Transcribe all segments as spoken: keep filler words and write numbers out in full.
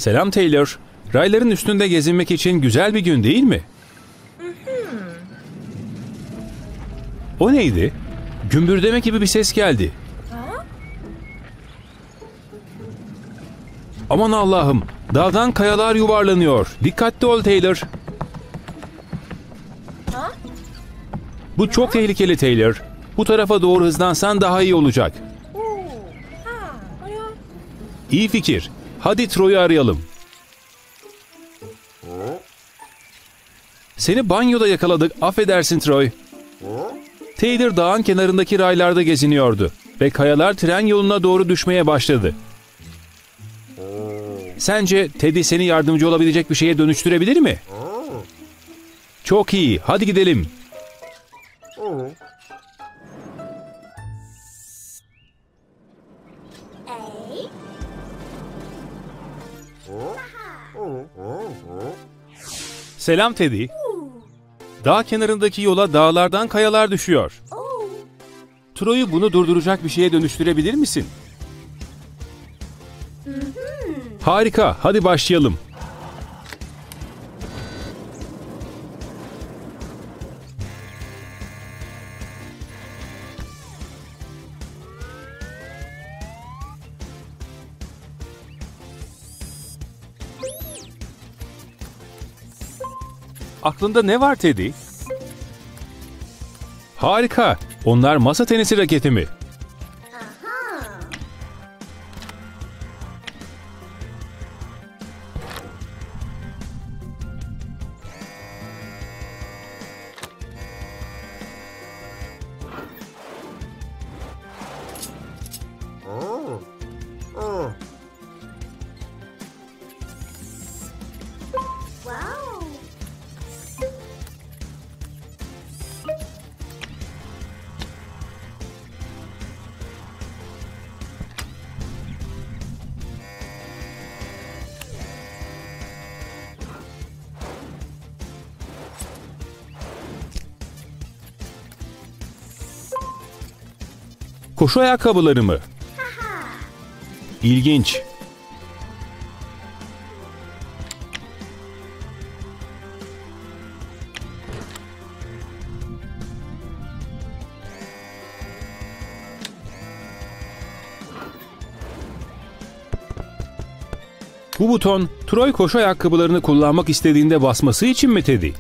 Selam Taylor. Rayların üstünde gezinmek için güzel bir gün değil mi? O neydi? Gümbürdeme gibi bir ses geldi. Aman Allah'ım! Dağdan kayalar yuvarlanıyor. Dikkatli ol Taylor. Bu çok tehlikeli Taylor. Bu tarafa doğru hızlansan daha iyi olacak. İyi fikir. Hadi Troy'u arayalım. Seni banyoda yakaladık. Affedersin Troy. Taylor dağın kenarındaki raylarda geziniyordu ve kayalar tren yoluna doğru düşmeye başladı. Sence Teddy seni yardımcı olabilecek bir şeye dönüştürebilir mi? Çok iyi. Hadi gidelim. Selam Teddy. Dağ kenarındaki yola dağlardan kayalar düşüyor. Troy'u bunu durduracak bir şeye dönüştürebilir misin? Harika. Hadi başlayalım. Aklında ne var Teddy? Harika. Onlar masa tenisi raketi mi? Koşu ayakkabıları mı? İlginç. Bu buton, Troy koşu ayakkabılarını kullanmak istediğinde basması için mi Teddy?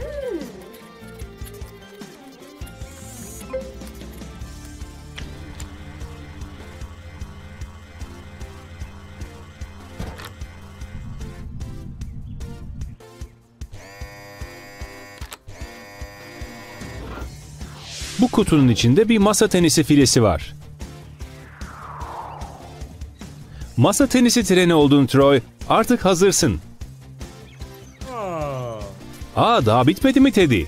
Bu kutunun içinde bir masa tenisi filesi var. Masa tenisi treni oldun Troy. Artık hazırsın. Aa, daha bitmedi mi Teddy?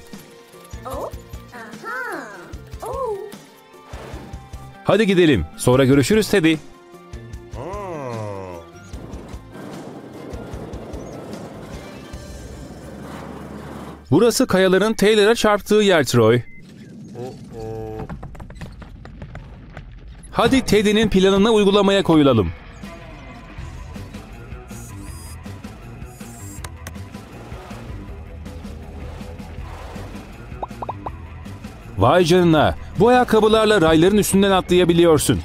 Hadi gidelim. Sonra görüşürüz Teddy. Burası kayaların Taylor'a çarptığı yer Troy. Hadi Teddy'nin planını uygulamaya koyulalım. Vay canına, bu ayakkabılarla rayların üstünden atlayabiliyorsun.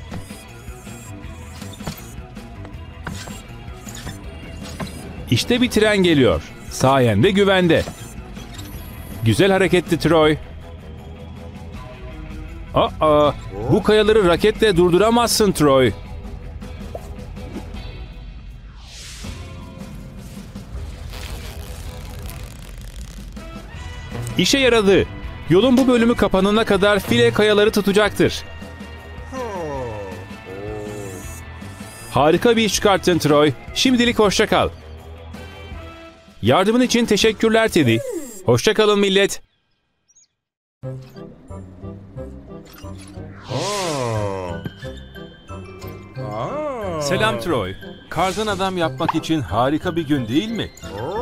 İşte bir tren geliyor. Sayende güvende. Güzel hareketti Troy. Aa, bu kayaları raketle durduramazsın Troy. İşe yaradı. Yolun bu bölümü kapanana kadar file kayaları tutacaktır. Harika bir iş çıkarttın Troy. Şimdilik hoşça kal. Yardımın için teşekkürler Teddy. Hoşça kalın millet. Selam Troy. Kardan adam yapmak için harika bir gün değil mi?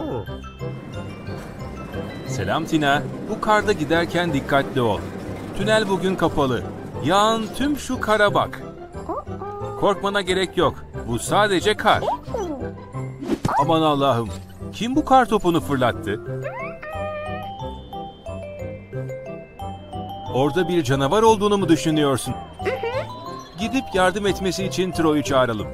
Selam Tina. Bu karda giderken dikkatli ol. Tünel bugün kapalı. Yağan tüm şu kara bak. Korkmana gerek yok. Bu sadece kar. Aman Allah'ım. Kim bu kar topunu fırlattı? Orada bir canavar olduğunu mu düşünüyorsun? Gidip yardım etmesi için Troy'u çağıralım.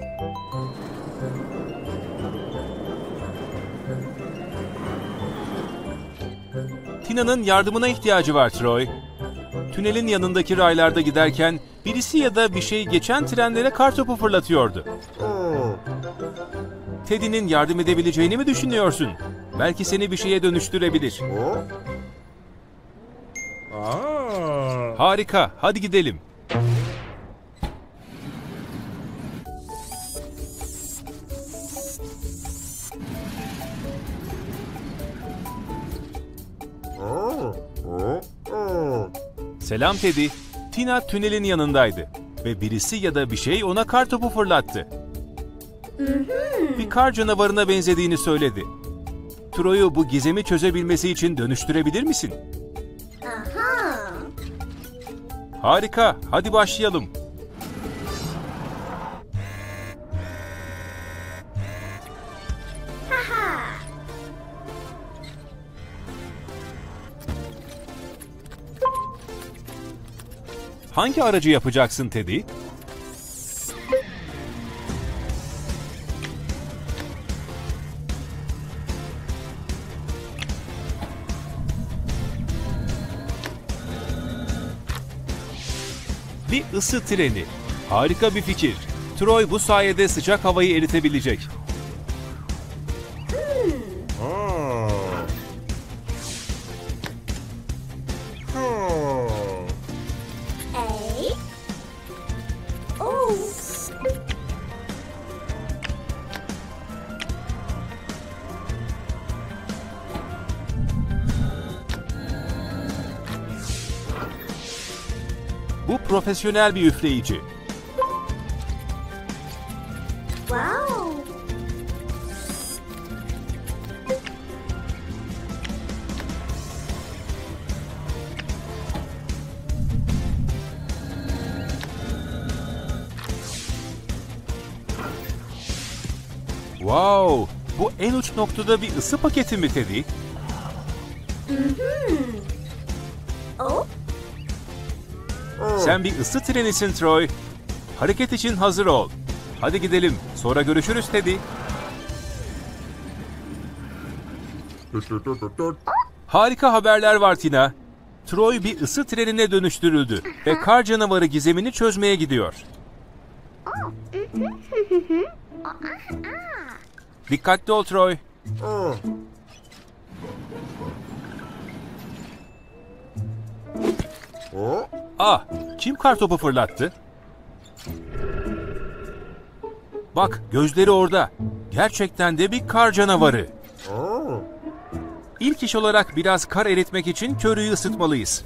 Tina'nın yardımına ihtiyacı var Troy. Tünelin yanındaki raylarda giderken birisi ya da bir şey geçen trenlere kartopu fırlatıyordu. Teddy'nin yardım edebileceğini mi düşünüyorsun? Belki seni bir şeye dönüştürebilir. Harika, hadi gidelim. Selam Teddy. Tina tünelin yanındaydı ve birisi ya da bir şey ona kartopu fırlattı. Bir kar canavarına benzediğini söyledi. Troy'u bu gizemi çözebilmesi için dönüştürebilir misin? Aha. Harika, hadi başlayalım. Hangi aracı yapacaksın Teddy? Bir ısı treni. Harika bir fikir. Troy bu sayede sıcak havayı eritebilecek. Bu profesyonel bir üfleyici. Wow. Wow, bu en uç noktada bir ısı paketi mi Teddy? Oh. Sen bir ısı trenisin Troy. Hareket için hazır ol. Hadi gidelim. Sonra görüşürüz Teddy. Harika haberler var Tina. Troy bir ısı trenine dönüştürüldü ve kar canavarı gizemini çözmeye gidiyor. Dikkatli ol Troy. Ah, kim kartopu fırlattı? Bak, gözleri orada. Gerçekten de bir kar canavarı. İlk iş olarak biraz kar eritmek için körüyü ısıtmalıyız.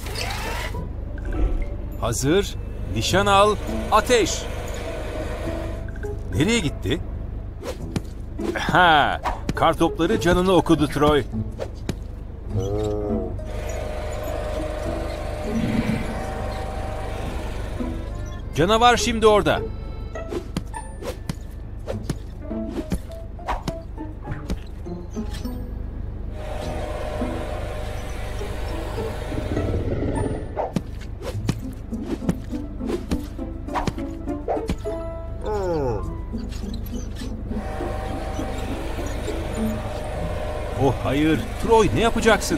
Hazır, nişan al, ateş. Nereye gitti? Ha, kar topları canını okudu Troy. Canavar şimdi orada. Oh hayır, Troy ne yapacaksın?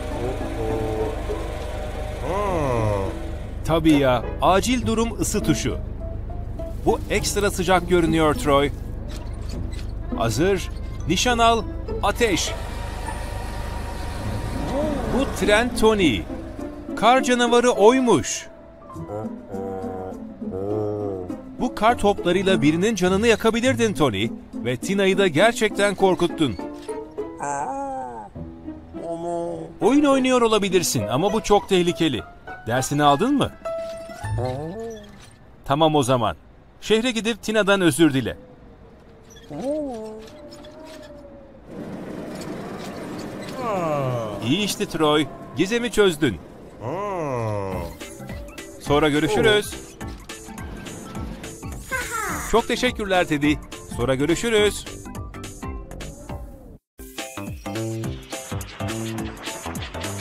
Tabii ya, acil durum ısı tuşu. Bu ekstra sıcak görünüyor Troy. Hazır, nişan al, ateş. Bu tren Tony. Kar canavarı oymuş. Bu kar toplarıyla birinin canını yakabilirdin Tony. Ve Tina'yı da gerçekten korkuttun. Oyun oynuyor olabilirsin ama bu çok tehlikeli. Dersini aldın mı? Tamam o zaman. Şehre gidip Tina'dan özür dile. İyi işte Troy. Gizemi çözdün. Sonra görüşürüz. Çok teşekkürler Teddy. Sonra görüşürüz.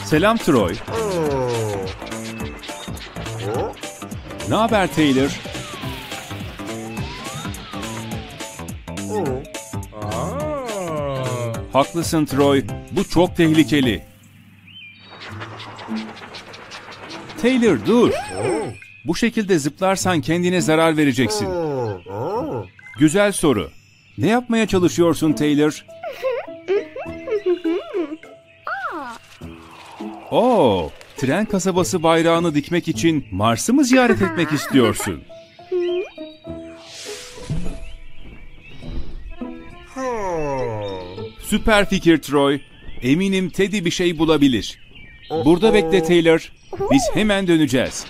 Selam Troy. Ne haber Taylor? Haklısın Troy, bu çok tehlikeli. Taylor dur. Bu şekilde zıplarsan kendine zarar vereceksin. Güzel soru. Ne yapmaya çalışıyorsun Taylor? Oo, tren kasabası bayrağını dikmek için Mars'ı mı ziyaret etmek istiyorsun? Süper fikir Troy. Eminim Teddy bir şey bulabilir. Burada bekle Taylor. Biz hemen döneceğiz.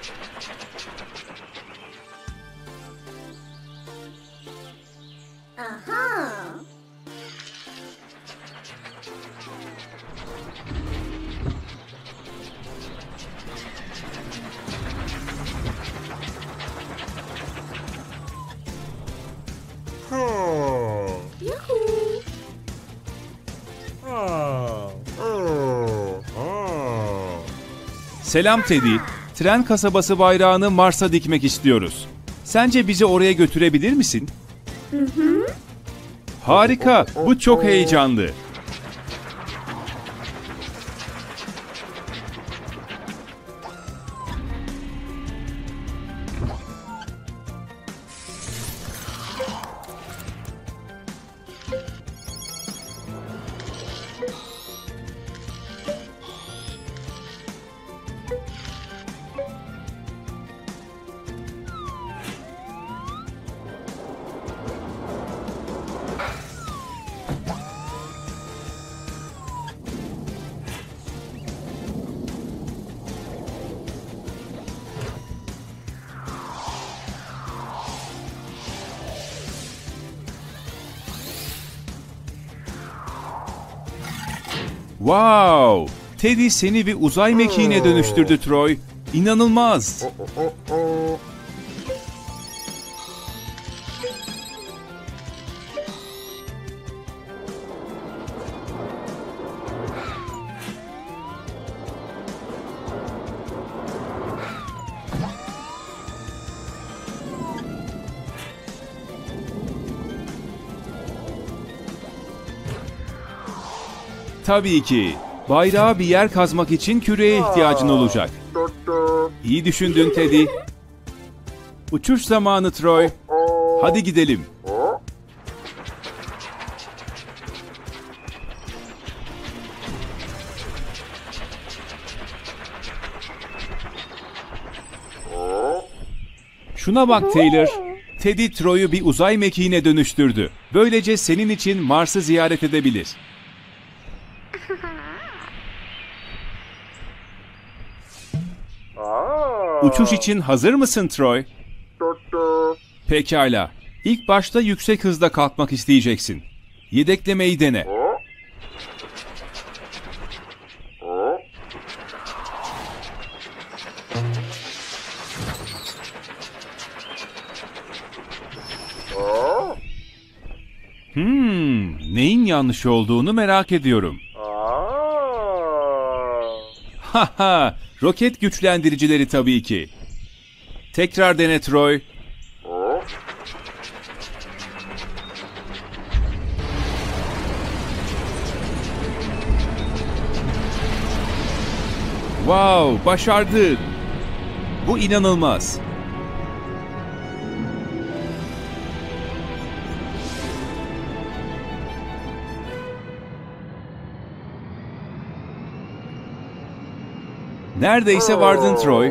Selam Teddy. Tren kasabası bayrağını Mars'a dikmek istiyoruz. Sence bizi oraya götürebilir misin? Hı hı. Harika. Bu çok heyecanlı. Wow! Teddy seni bir uzay mekiğine dönüştürdü Troy. İnanılmaz! Tabii ki. Bayrağa bir yer kazmak için küreye ihtiyacın olacak. İyi düşündün Teddy. Uçuş zamanı Troy. Hadi gidelim. Şuna bak Taylor. Teddy Troy'u bir uzay mekiğine dönüştürdü. Böylece senin için Mars'ı ziyaret edebilir. Uçuş için hazır mısın Troy? Pekala. İlk başta yüksek hızda kalkmak isteyeceksin. Yedeklemeyi dene. Hmm, neyin yanlış olduğunu merak ediyorum. Haha, roket güçlendiricileri tabii ki. Tekrar dene Troy. Wow, başardın. Bu inanılmaz. Neredeyse vardın Troy.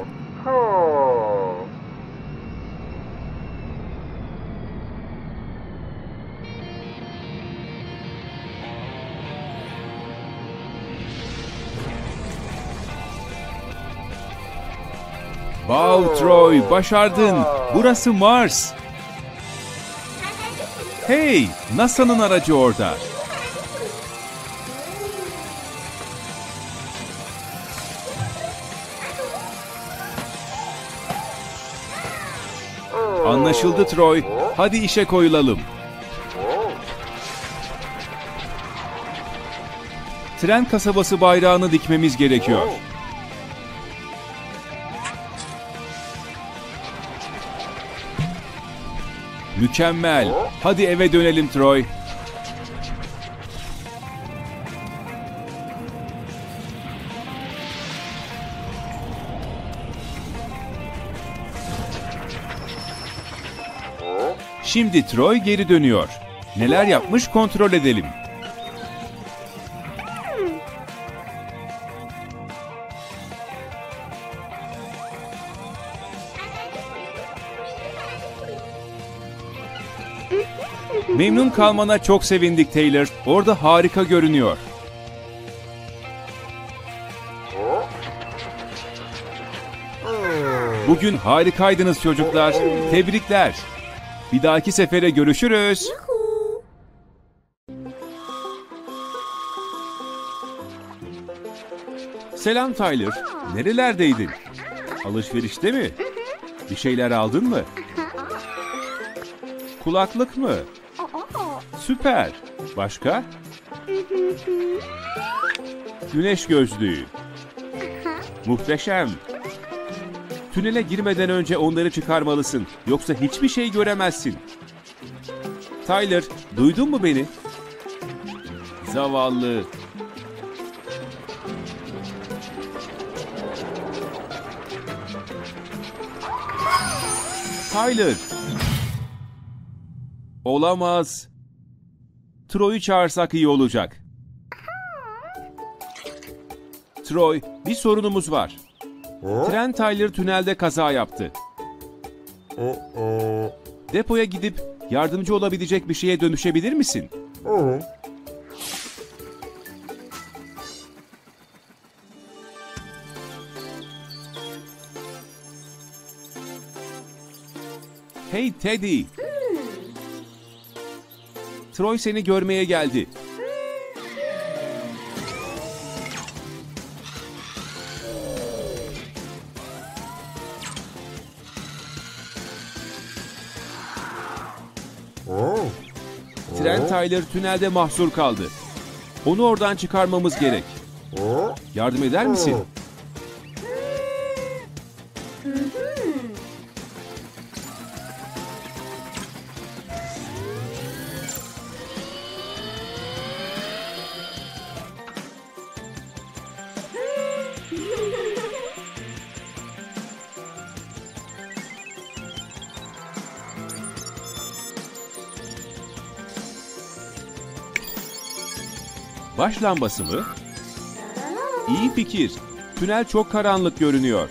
Wow Troy, başardın. Burası Mars. Hey, NASA'nın aracı orada. Anlaşıldı Troy. Hadi işe koyulalım. Tren kasabası bayrağını dikmemiz gerekiyor. Mükemmel. Hadi eve dönelim Troy. Şimdi Troy geri dönüyor. Neler yapmış kontrol edelim. Memnun kalmana çok sevindik Taylor. Orada harika görünüyor. Bugün harikaydınız çocuklar. Tebrikler. Bir dahaki sefere görüşürüz. Selam Tyler. Nerelerdeydin? Alışverişte mi? Bir şeyler aldın mı? Kulaklık mı? Süper. Başka? Güneş gözlüğü. Muhteşem. Tünele girmeden önce onları çıkarmalısın. Yoksa hiçbir şey göremezsin. Tyler, duydun mu beni? Zavallı. Tyler. Olamaz. Troy'u çağırsak iyi olacak. Troy, bir sorunumuz var. Tren Tyler tünelde kaza yaptı. Depoya gidip yardımcı olabilecek bir şeye dönüşebilir misin? Hey Teddy. Troy seni görmeye geldi. Tren Tyler tünelde mahsur kaldı. Onu oradan çıkarmamız gerek. Yardım eder misin? Baş lambası mı? İyi fikir. Tünel çok karanlık görünüyor.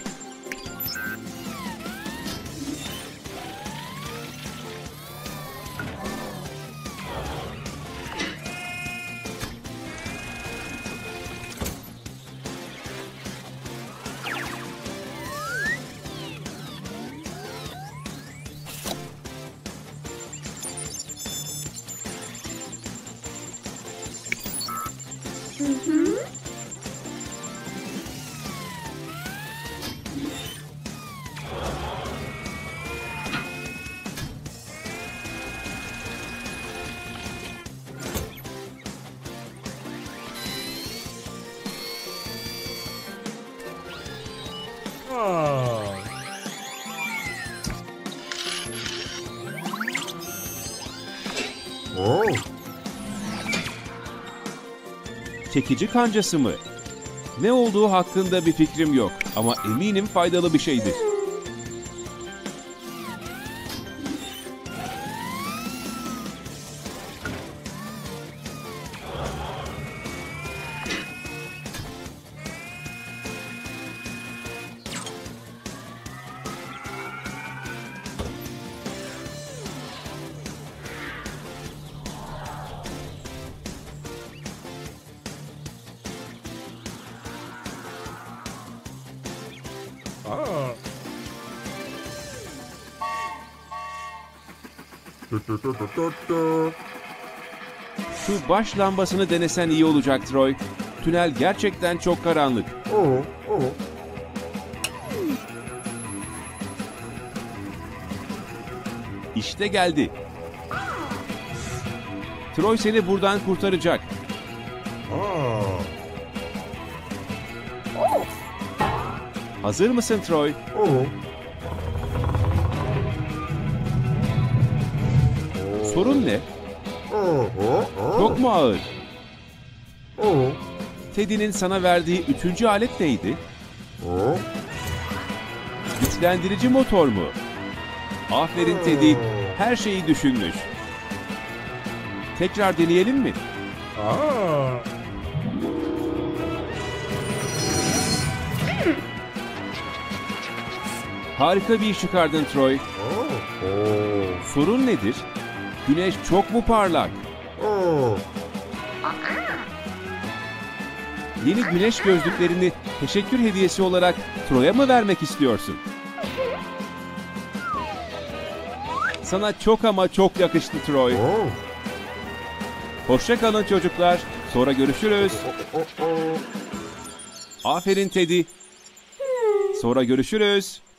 Çekici kancası mı? Ne olduğu hakkında bir fikrim yok ama eminim faydalı bir şeydir. Şu baş lambasını denesen iyi olacak Troy. Tünel gerçekten çok karanlık. İşte geldi. Troy seni buradan kurtaracak. Hazır mısın Troy? Sorun ne? Çok mu ağır? Teddy'nin sana verdiği üçüncü alet neydi? Güçlendirici motor mu? Aferin Teddy, her şeyi düşünmüş. Tekrar deneyelim mi? Harika bir iş çıkardın Troy. Sorun nedir? Güneş çok mu parlak? Yeni güneş gözlüklerini teşekkür hediyesi olarak Troy'a mı vermek istiyorsun? Sana çok ama çok yakıştı Troy. Hoşça kalın çocuklar. Sonra görüşürüz. Aferin Teddy. Sonra görüşürüz.